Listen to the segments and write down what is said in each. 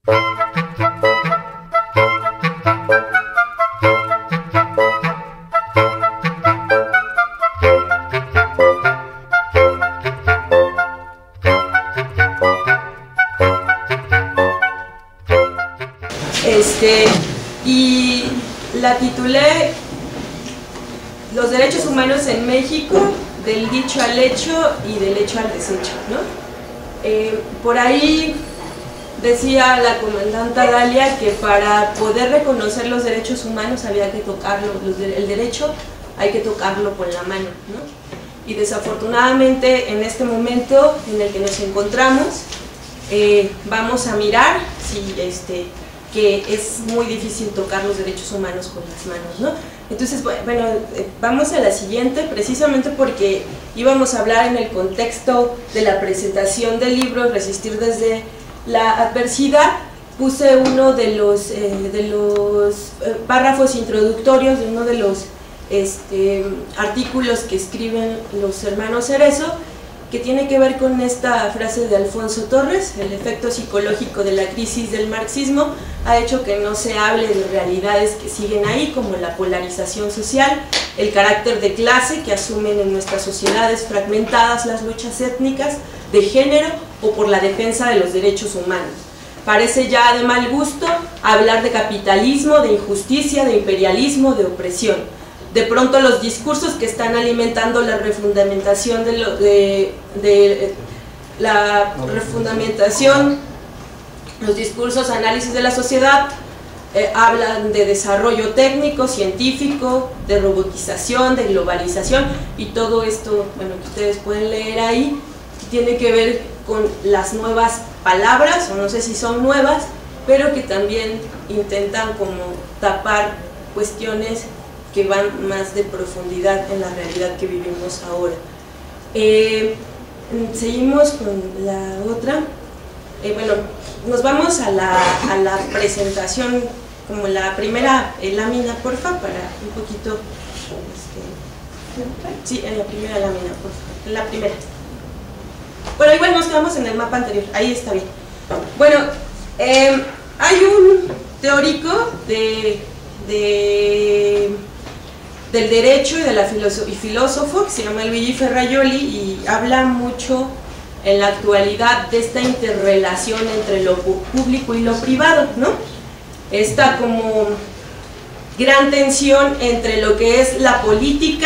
Y la titulé Los derechos humanos en México, del dicho al hecho y del hecho al desecho, ¿no? Por ahí decía la comandanta Dalia que para poder reconocer los derechos humanos había que tocarlo, el derecho hay que tocarlo con la mano, ¿no? Y desafortunadamente en este momento en el que nos encontramos vamos a mirar que es muy difícil tocar los derechos humanos con las manos, ¿no? Entonces, bueno, vamos a la siguiente, precisamente porque íbamos a hablar en el contexto de la presentación del libro Resistir desde la adversidad. Puse uno de los párrafos introductorios de uno de los artículos que escriben los hermanos Cerezo, que tiene que ver con esta frase de Alfonso Torres: el efecto psicológico de la crisis del marxismo ha hecho que no se hable de realidades que siguen ahí, como la polarización social, el carácter de clase que asumen en nuestras sociedades fragmentadas las luchas étnicas, de género o por la defensa de los derechos humanos. Parece ya de mal gusto hablar de capitalismo, de injusticia, de imperialismo, de opresión. De pronto los discursos que están alimentando la refundamentación los discursos análisis de la sociedad hablan de desarrollo técnico, científico, de robotización, de globalización, y todo esto, bueno, que ustedes pueden leer ahí, tiene que ver con las nuevas palabras, o no sé si son nuevas, pero que también intentan como tapar cuestiones que van más de profundidad en la realidad que vivimos ahora. Seguimos con la otra. Bueno, nos vamos a la presentación, como la primera lámina, porfa, para un poquito. Sí, en la primera lámina, porfa. En la primera. Bueno, igual nos quedamos en el mapa anterior, ahí está bien. Bueno, hay un teórico del derecho y de la filósofo que se llama Luigi Ferrajoli, y habla mucho en la actualidad de esta interrelación entre lo público y lo privado, ¿no? Esta como gran tensión entre lo que es la política,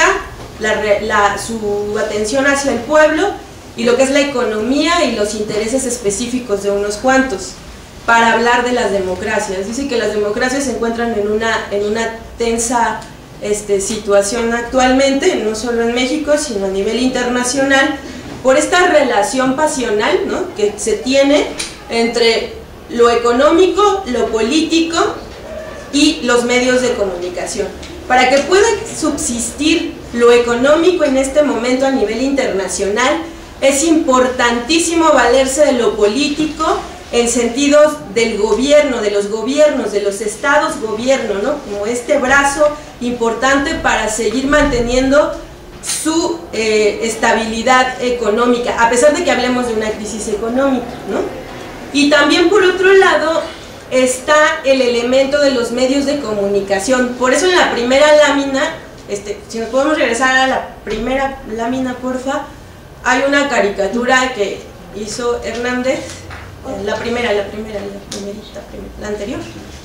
su atención hacia el pueblo, y lo que es la economía y los intereses específicos de unos cuantos, para hablar de las democracias. Dice que las democracias se encuentran en una tensa situación actualmente, no solo en México, sino a nivel internacional, por esta relación pasional, ¿no?, que se tiene entre lo económico, lo político y los medios de comunicación. Para que pueda subsistir lo económico en este momento a nivel internacional, es importantísimo valerse de lo político en sentidos del gobierno, de los gobiernos, de los estados gobierno, ¿no?, como este brazo importante para seguir manteniendo su estabilidad económica, a pesar de que hablemos de una crisis económica, ¿no? Y también, por otro lado, está el elemento de los medios de comunicación. Por eso en la primera lámina, si nos podemos regresar a la primera lámina, porfa, hay una caricatura que hizo Hernández, la anterior.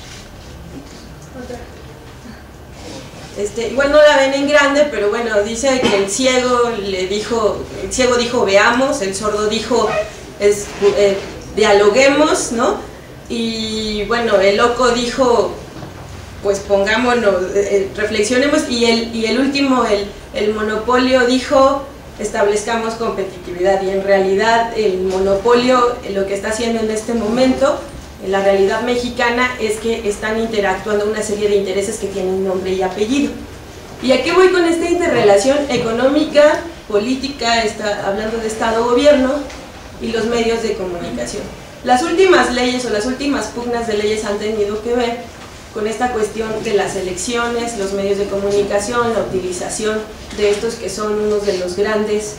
Igual no la ven en grande, pero bueno, dice que el ciego dijo veamos, el sordo dijo dialoguemos, ¿no? Y bueno, el loco dijo pues pongámonos, reflexionemos, y el último, el monopolio dijo establezcamos competitividad. Y en realidad el monopolio lo que está haciendo en este momento en la realidad mexicana es que están interactuando una serie de intereses que tienen nombre y apellido. ¿Y a qué voy con esta interrelación económica, política, hablando de Estado-Gobierno y los medios de comunicación? Las últimas leyes o las últimas pugnas de leyes han tenido que ver con esta cuestión de las elecciones, los medios de comunicación, la utilización de estos que son unos de los grandes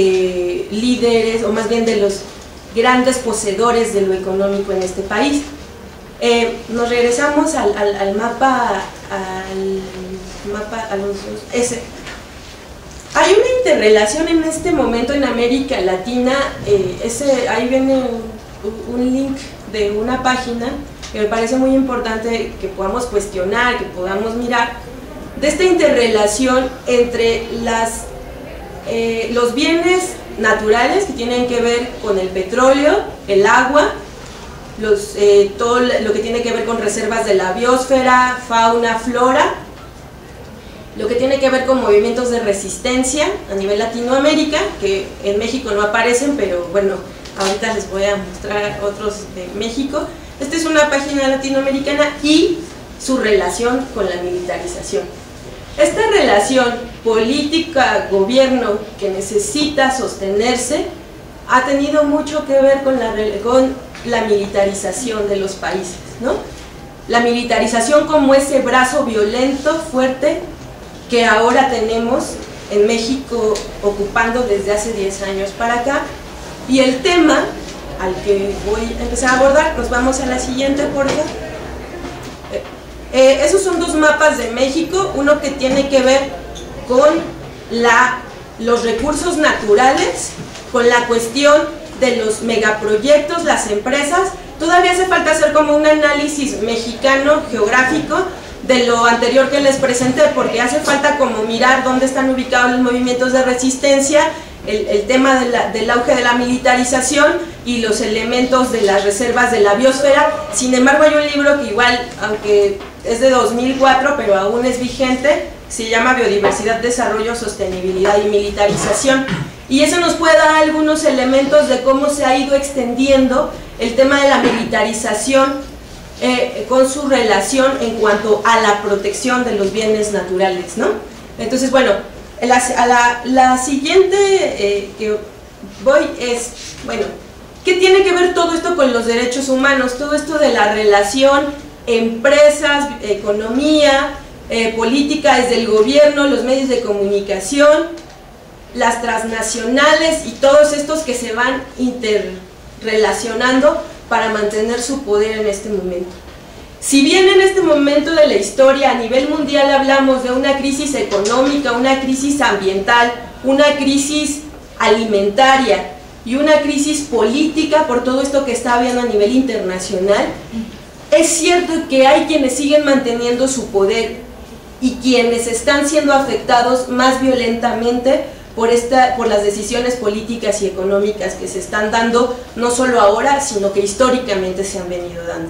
líderes, o más bien de los grandes poseedores de lo económico en este país. Nos regresamos al mapa, ese. Hay una interrelación en este momento en América Latina, ahí viene un link de una página que me parece muy importante que podamos cuestionar, que podamos mirar, de esta interrelación entre los bienes naturales que tienen que ver con el petróleo, el agua, todo lo que tiene que ver con reservas de la biosfera, fauna, flora, lo que tiene que ver con movimientos de resistencia a nivel Latinoamérica, que en México no aparecen, pero bueno, ahorita les voy a mostrar otros de México. Esta es una página latinoamericana y su relación con la militarización. Esta relación política-gobierno que necesita sostenerse ha tenido mucho que ver con la militarización de los países, ¿no? La militarización como ese brazo violento, fuerte, que ahora tenemos en México ocupando desde hace 10 años para acá. Y el tema al que voy a empezar a abordar, nos vamos a la siguiente, por favor. Esos son dos mapas de México, uno que tiene que ver con los recursos naturales, con la cuestión de los megaproyectos, las empresas. Todavía hace falta hacer como un análisis mexicano geográfico de lo anterior que les presenté, porque hace falta como mirar dónde están ubicados los movimientos de resistencia, el tema del auge de la militarización y los elementos de las reservas de la biosfera. Sin embargo, hay un libro que igual, aunque es de 2004, pero aún es vigente, se llama Biodiversidad, Desarrollo, Sostenibilidad y Militarización, y eso nos puede dar algunos elementos de cómo se ha ido extendiendo el tema de la militarización con su relación en cuanto a la protección de los bienes naturales, ¿no? Entonces, bueno, la siguiente que voy es, bueno, ¿qué tiene que ver todo esto con los derechos humanos? Todo esto de la relación empresas, economía, política desde el gobierno, los medios de comunicación, las transnacionales y todos estos que se van interrelacionando para mantener su poder en este momento. Si bien en este momento de la historia a nivel mundial hablamos de una crisis económica, una crisis ambiental, una crisis alimentaria y una crisis política por todo esto que está habiendo a nivel internacional, es cierto que hay quienes siguen manteniendo su poder y quienes están siendo afectados más violentamente por las decisiones políticas y económicas que se están dando, no solo ahora, sino que históricamente se han venido dando.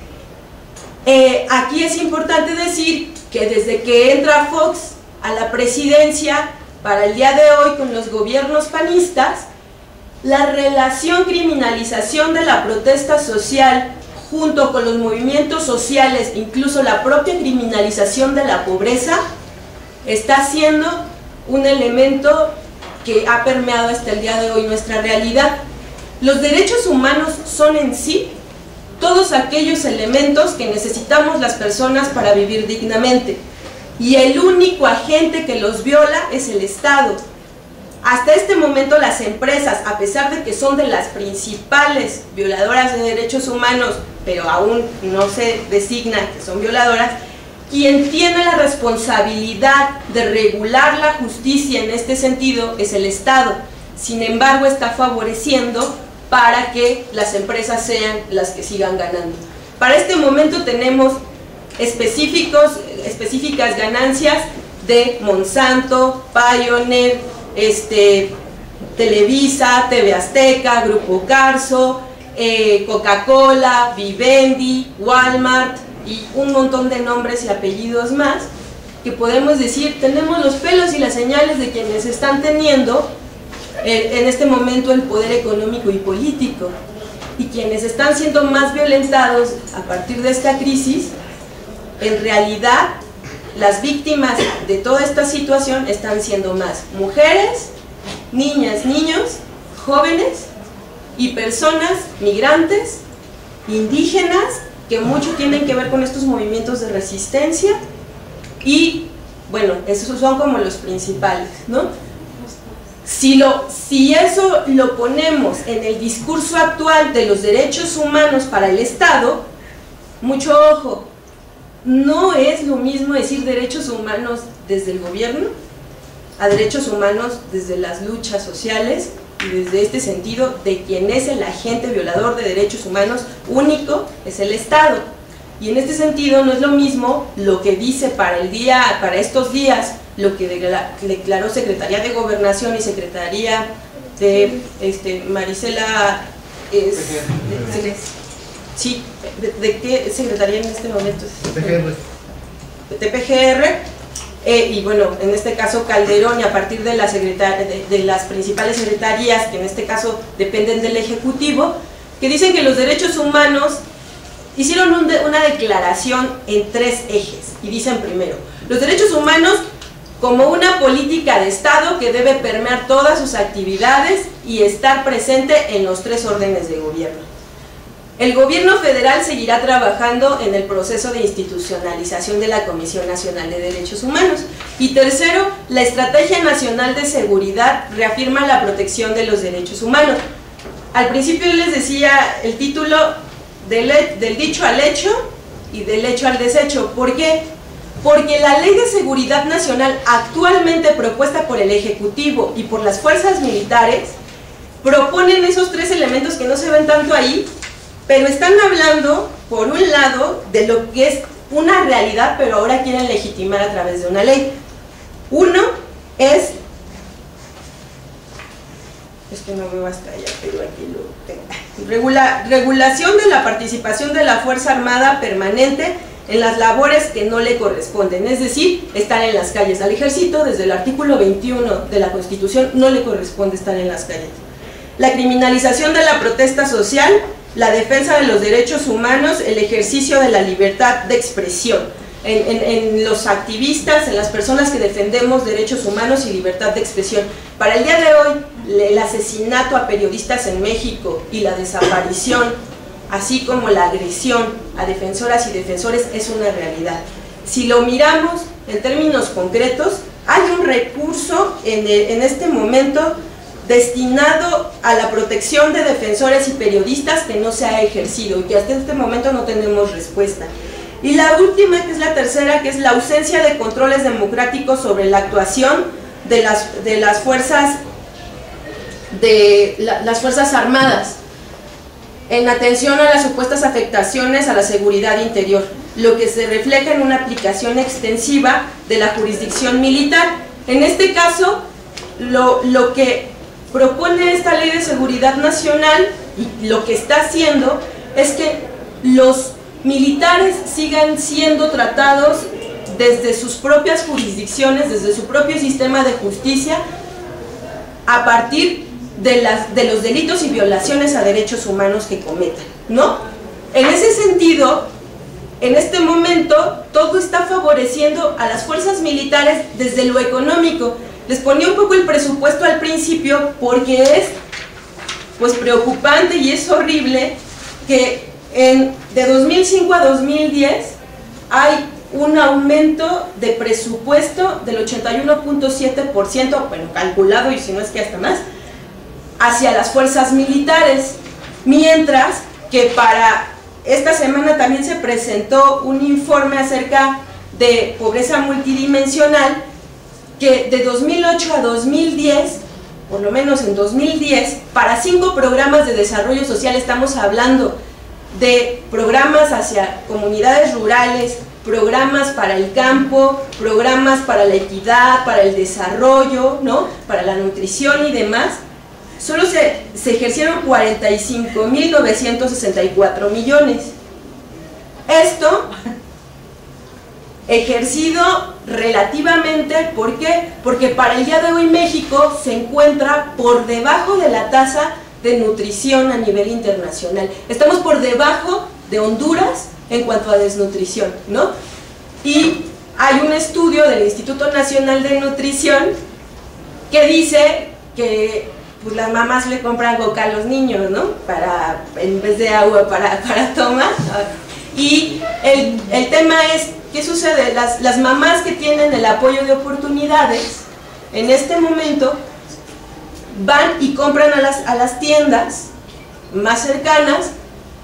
Aquí es importante decir que desde que entra Fox a la presidencia, para el día de hoy con los gobiernos panistas, la relación criminalización de la protesta social junto con los movimientos sociales, incluso la propia criminalización de la pobreza, está siendo un elemento que ha permeado hasta el día de hoy nuestra realidad. Los derechos humanos son en sí todos aquellos elementos que necesitamos las personas para vivir dignamente, y el único agente que los viola es el Estado. Hasta este momento las empresas, a pesar de que son de las principales violadoras de derechos humanos, pero aún no se designa que son violadoras, quien tiene la responsabilidad de regular la justicia en este sentido es el Estado. Sin embargo, está favoreciendo para que las empresas sean las que sigan ganando. Para este momento tenemos específicas ganancias de Monsanto, Pioneer, Televisa, TV Azteca, Grupo Carso, Coca-Cola, Vivendi, Walmart y un montón de nombres y apellidos más, que podemos decir, tenemos los pelos y las señales de quienes están teniendo en este momento el poder económico y político, y quienes están siendo más violentados a partir de esta crisis. En realidad, las víctimas de toda esta situación están siendo más mujeres, niñas, niños, jóvenes y personas migrantes, indígenas, que mucho tienen que ver con estos movimientos de resistencia, y bueno, esos son como los principales, ¿no? Si eso lo ponemos en el discurso actual de los derechos humanos para el Estado, mucho ojo, no es lo mismo decir derechos humanos desde el gobierno a derechos humanos desde las luchas sociales y desde este sentido de quien es el agente violador de derechos humanos único es el Estado. Y en este sentido no es lo mismo lo que dice para estos días, lo que declaró Secretaría de Gobernación y Secretaría de Marisela sí, ¿de qué secretaría en este momento? TPGR, y bueno, en este caso Calderón, y a partir de las principales secretarías, que en este caso dependen del Ejecutivo, que dicen que los derechos humanos hicieron una declaración en 3 ejes, y dicen primero, los derechos humanos como una política de Estado que debe permear todas sus actividades y estar presente en los 3 órdenes de gobierno. El gobierno federal seguirá trabajando en el proceso de institucionalización de la Comisión Nacional de Derechos Humanos. Y tercero, la Estrategia Nacional de Seguridad reafirma la protección de los derechos humanos. Al principio les decía el título del dicho al hecho y del hecho al desecho. ¿Por qué? Porque la Ley de Seguridad Nacional actualmente propuesta por el Ejecutivo y por las fuerzas militares proponen esos 3 elementos que no se ven tanto ahí, pero están hablando, por un lado, de lo que es una realidad, pero ahora quieren legitimar a través de una ley. Uno es que no me va hasta allá, pero aquí lo tengo. Regulación de la participación de la Fuerza Armada permanente en las labores que no le corresponden, es decir, estar en las calles. Al ejército, desde el artículo 21 de la Constitución, no le corresponde estar en las calles. La criminalización de la protesta social, la defensa de los derechos humanos, el ejercicio de la libertad de expresión. En los activistas, en las personas que defendemos derechos humanos y libertad de expresión. Para el día de hoy, el asesinato a periodistas en México y la desaparición, así como la agresión a defensoras y defensores, es una realidad. Si lo miramos en términos concretos, hay un recurso en este momento destinado a la protección de defensores y periodistas que no se ha ejercido y que hasta este momento no tenemos respuesta. Y la última, que es la tercera, que es la ausencia de controles democráticos sobre la actuación de las fuerzas armadas en atención a las supuestas afectaciones a la seguridad interior, lo que se refleja en una aplicación extensiva de la jurisdicción militar. En este caso, lo que propone esta Ley de Seguridad Nacional y lo que está haciendo es que los militares sigan siendo tratados desde sus propias jurisdicciones, desde su propio sistema de justicia, a partir de los delitos y violaciones a derechos humanos que cometan, ¿no? En ese sentido, en este momento, todo está favoreciendo a las fuerzas militares desde lo económico. Les ponía un poco el presupuesto al principio porque es pues preocupante y es horrible que de 2005 a 2010 hay un aumento de presupuesto del 81.7%, bueno, calculado y si no es que hasta más, hacia las fuerzas militares, mientras que para esta semana también se presentó un informe acerca de pobreza multidimensional que de 2008 a 2010, por lo menos en 2010, para 5 programas de desarrollo social, estamos hablando de programas hacia comunidades rurales, programas para el campo, programas para la equidad, para el desarrollo, ¿no?, para la nutrición y demás, solo se ejercieron 45.964 millones. Esto ejercido relativamente, ¿por qué? Porque para el día de hoy México se encuentra por debajo de la tasa de nutrición a nivel internacional. Estamos por debajo de Honduras en cuanto a desnutrición, ¿no? Y hay un estudio del Instituto Nacional de Nutrición que dice que pues, las mamás le compran Coca a los niños, ¿no? En vez de agua para tomar. Y el tema es, ¿qué sucede? Las mamás que tienen el apoyo de oportunidades, en este momento, van y compran a las tiendas más cercanas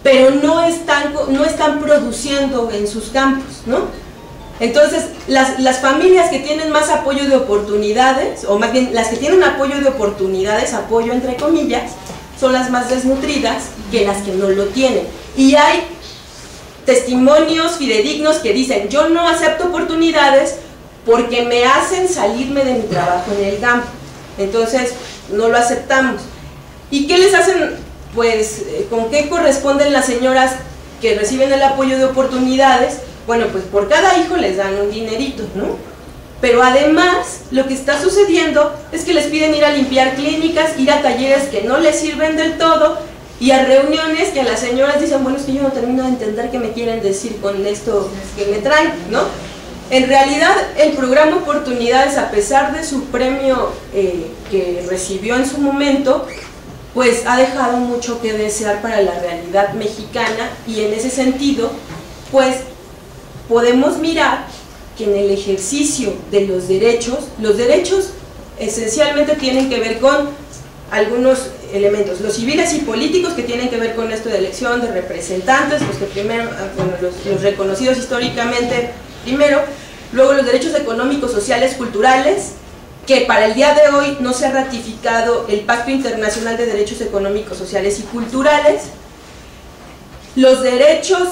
pero no están produciendo en sus campos, ¿no? Entonces, las familias que tienen más apoyo de oportunidades, o más bien las que tienen apoyo de oportunidades, apoyo entre comillas, son las más desnutridas que las que no lo tienen. Y hay testimonios fidedignos que dicen, yo no acepto oportunidades porque me hacen salirme de mi trabajo en el campo, entonces no lo aceptamos. ¿Y qué les hacen? Pues, ¿con qué corresponden las señoras que reciben el apoyo de oportunidades? Bueno, pues por cada hijo les dan un dinerito, ¿no? Pero además, lo que está sucediendo es que les piden ir a limpiar clínicas, ir a talleres que no les sirven del todo, y a reuniones que las señoras dicen, bueno, es que yo no termino de entender qué me quieren decir con esto que me traen, ¿no? En realidad, el programa Oportunidades, a pesar de su premio que recibió en su momento, pues ha dejado mucho que desear para la realidad mexicana, y en ese sentido, pues podemos mirar que en el ejercicio de los derechos esencialmente tienen que ver con algunos elementos, los civiles y políticos, que tienen que ver con esto de elección de representantes, los que primero, bueno, los reconocidos históricamente primero, luego los derechos económicos, sociales, culturales, que para el día de hoy no se ha ratificado el Pacto Internacional de Derechos Económicos, Sociales y Culturales, los derechos,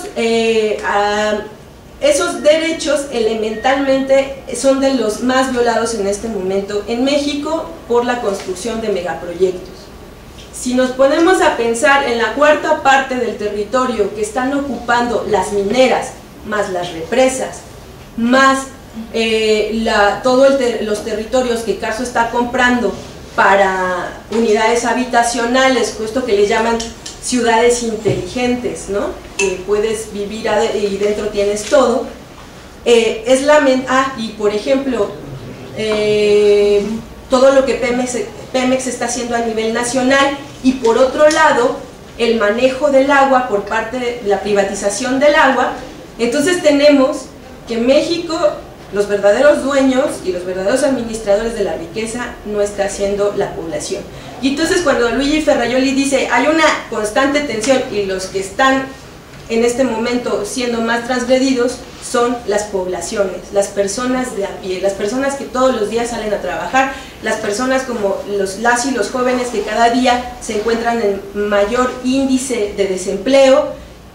esos derechos elementalmente son de los más violados en este momento en México por la construcción de megaproyectos. Si nos ponemos a pensar en la cuarta parte del territorio que están ocupando las mineras, más las represas, más todos los territorios que Carso está comprando para unidades habitacionales, puesto que le llaman ciudades inteligentes, ¿no? Que puedes vivir y dentro tienes todo. Y por ejemplo, todo lo que Pemex está haciendo a nivel nacional, y por otro lado, el manejo del agua por parte de la privatización del agua. Entonces tenemos que México, los verdaderos dueños y los verdaderos administradores de la riqueza no está haciendo la población. Y entonces cuando Luigi Ferrajoli dice hay una constante tensión y los que están en este momento siendo más transgredidos son las poblaciones, las personas de a pie, las personas que todos los días salen a trabajar, las personas como las y los jóvenes que cada día se encuentran en mayor índice de desempleo,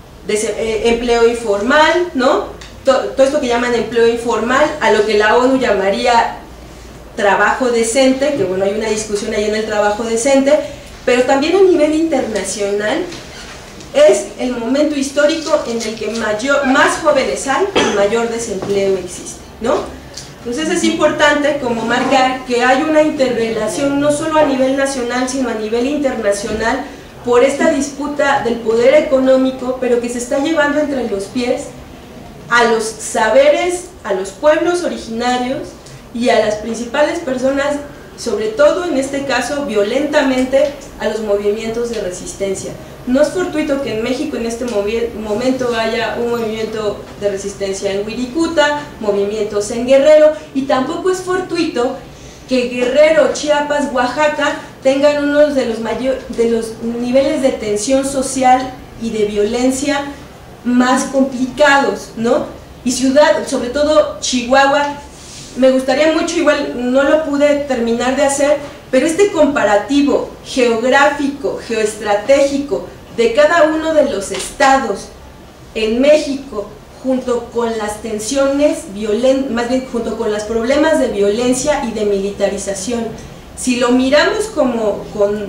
empleo informal, ¿no? Todo esto que llaman empleo informal, a lo que la ONU llamaría trabajo decente, que bueno, hay una discusión ahí en el trabajo decente, pero también a nivel internacional es el momento histórico en el que más jóvenes hay y mayor desempleo existe, ¿no? Entonces es importante como marcar que hay una interrelación no solo a nivel nacional, sino a nivel internacional por esta disputa del poder económico, pero que se está llevando entre los pies a los saberes, a los pueblos originarios y a las principales personas, sobre todo en este caso violentamente, a los movimientos de resistencia. No es fortuito que en México en este momento haya un movimiento de resistencia en Wirikuta, movimientos en Guerrero, y tampoco es fortuito que Guerrero, Chiapas, Oaxaca tengan uno de los niveles de tensión social y de violencia más complicados, ¿no? Y sobre todo Chihuahua, me gustaría mucho, igual no lo pude terminar de hacer, pero este comparativo geográfico, geoestratégico de cada uno de los estados en México, junto con las tensiones violentas, más bien junto con los problemas de violencia y de militarización, si lo miramos como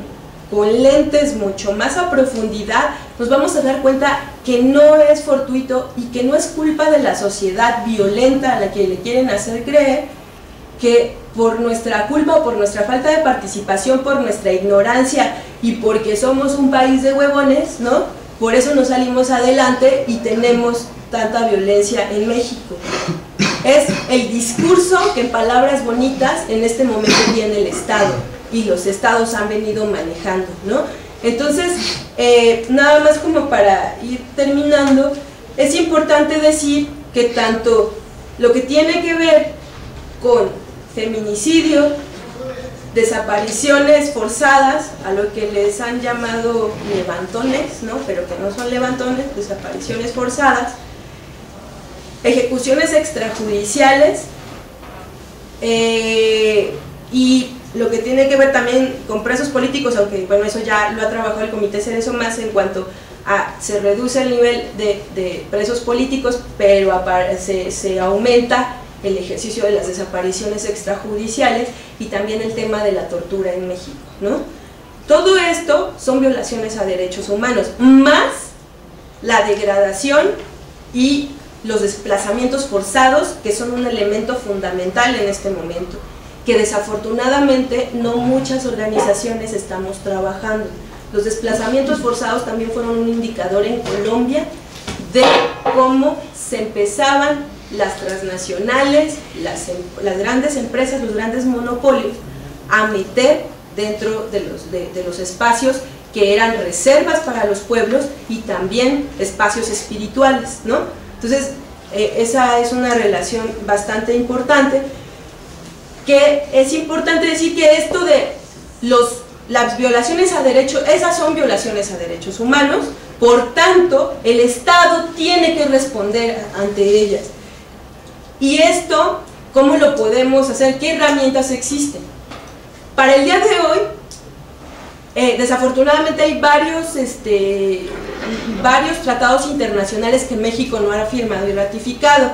con lentes mucho más a profundidad, nos vamos a dar cuenta que no es fortuito y que no es culpa de la sociedad violenta a la que le quieren hacer creer que por nuestra culpa, por nuestra falta de participación, por nuestra ignorancia y porque somos un país de huevones, ¿no? Por eso nos salimos adelante y tenemos tanta violencia en México. Es el discurso que en palabras bonitas en este momento tiene el Estado y los estados han venido manejando, ¿no? Entonces, nada más como para ir terminando, es importante decir que tanto lo que tiene que ver con feminicidio, desapariciones forzadas, a lo que les han llamado levantones, ¿no? Pero que no son levantones, desapariciones forzadas, ejecuciones extrajudiciales, y lo que tiene que ver también con presos políticos, aunque bueno, eso ya lo ha trabajado el Comité Cerezo más en cuanto a se reduce el nivel de presos políticos, pero se aumenta el ejercicio de las desapariciones extrajudiciales y también el tema de la tortura en México, ¿no? Todo esto son violaciones a derechos humanos, más la degradación y los desplazamientos forzados, que son un elemento fundamental en este momento, que desafortunadamente no muchas organizaciones estamos trabajando. Los desplazamientos forzados también fueron un indicador en Colombia de cómo se empezaban las transnacionales, las grandes empresas, los grandes monopolios a meter dentro de los espacios que eran reservas para los pueblos y también espacios espirituales, ¿no? Entonces, esa es una relación bastante importante, que es importante decir que esto de las violaciones a derechos, esas son violaciones a derechos humanos, por tanto, el Estado tiene que responder ante ellas. Y esto, ¿cómo lo podemos hacer? ¿Qué herramientas existen? Para el día de hoy, desafortunadamente hay varios tratados internacionales que México no ha firmado y ratificado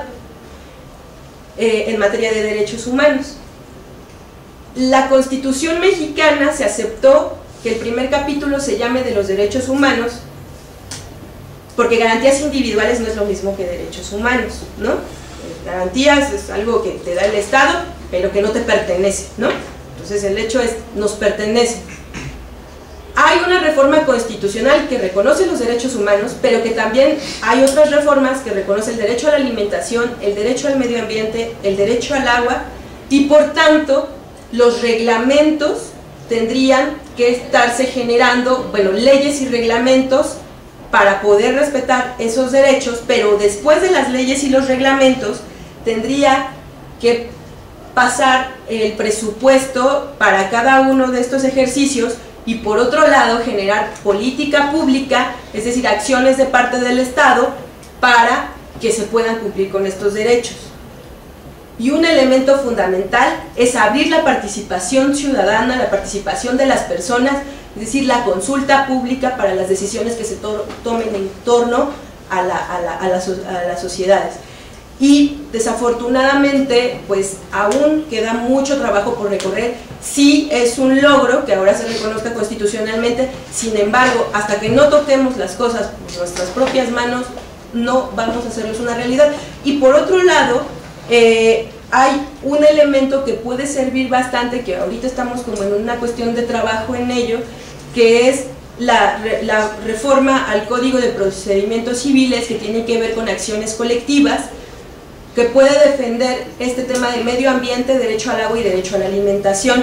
en materia de derechos humanos. La Constitución mexicana se aceptó que el primer capítulo se llame de los derechos humanos, porque garantías individuales no es lo mismo que derechos humanos, ¿no? Garantías es algo que te da el Estado, pero que no te pertenece, ¿no? Entonces el hecho es, nos pertenece. Hay una reforma constitucional que reconoce los derechos humanos, pero que también hay otras reformas que reconocen el derecho a la alimentación, el derecho al medio ambiente, el derecho al agua, y por tanto los reglamentos tendrían que estarse generando, bueno, leyes y reglamentos para poder respetar esos derechos, pero después de las leyes y los reglamentos tendría que pasar el presupuesto para cada uno de estos ejercicios y por otro lado generar política pública, es decir, acciones de parte del Estado para que se puedan cumplir con estos derechos. Y un elemento fundamental es abrir la participación ciudadana, la participación de las personas, es decir, la consulta pública para las decisiones que se tomen en torno a las sociedades. Y desafortunadamente, pues aún queda mucho trabajo por recorrer. Sí es un logro que ahora se reconozca constitucionalmente, sin embargo, hasta que no toquemos las cosas por nuestras propias manos, no vamos a hacerles una realidad. Y por otro lado, hay un elemento que puede servir bastante, que ahorita estamos como en una cuestión de trabajo en ello, que es la reforma al Código de Procedimientos Civiles, que tiene que ver con acciones colectivas, que puede defender este tema de medio ambiente, derecho al agua y derecho a la alimentación.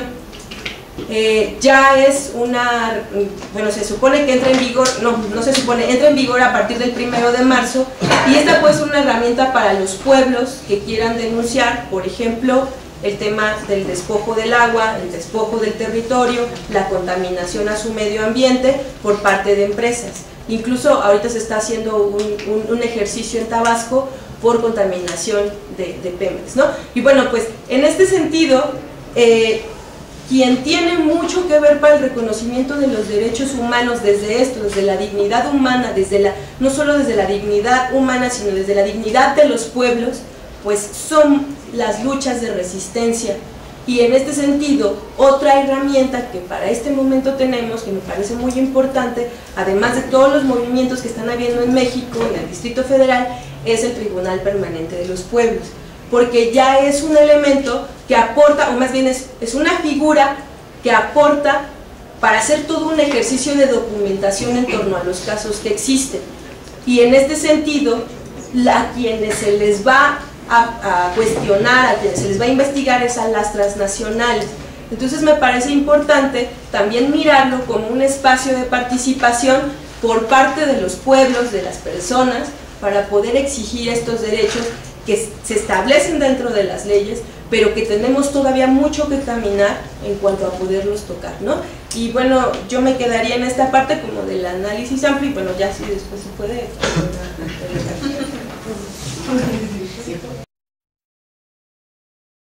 Ya es bueno, se supone que entra en vigor, no se supone, entra en vigor a partir del 1 de marzo, y esta puede ser una herramienta para los pueblos que quieran denunciar, por ejemplo, el tema del despojo del agua, el despojo del territorio, la contaminación a su medio ambiente por parte de empresas. Incluso ahorita se está haciendo un ejercicio en Tabasco por contaminación de Pemex, ¿no? Y bueno, pues en este sentido, quien tiene mucho que ver para el reconocimiento de los derechos humanos desde esto, desde la dignidad humana, no solo desde la dignidad humana, sino desde la dignidad de los pueblos, pues son las luchas de resistencia. Y en este sentido, otra herramienta que para este momento tenemos, que me parece muy importante, además de todos los movimientos que están habiendo en México, en el Distrito Federal, es el Tribunal Permanente de los Pueblos, porque ya es un elemento que aporta, o más bien es una figura que aporta para hacer todo un ejercicio de documentación en torno a los casos que existen. Y en este sentido, a quienes se les va a cuestionar, a quienes se les va a investigar es a las transnacionales. Entonces me parece importante también mirarlo como un espacio de participación por parte de los pueblos, de las personas, para poder exigir estos derechos que se establecen dentro de las leyes, pero que tenemos todavía mucho que caminar en cuanto a poderlos tocar, ¿no? Y bueno, yo me quedaría en esta parte como del análisis amplio, y bueno, ya sí después se puede...